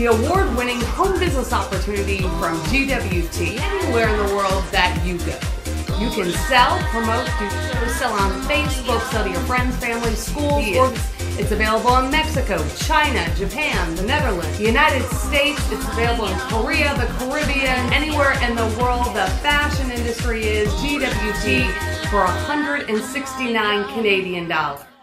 the award-winning home business opportunity from GWT anywhere in the world that you go. You can sell, promote, do shows, sell on Facebook, sell to your friends, family, schools, or it's available in Mexico, China, Japan, the Netherlands, the United States. It's available in Korea, the Caribbean, anywhere in the world the fashion industry is GWT for $169 Canadian.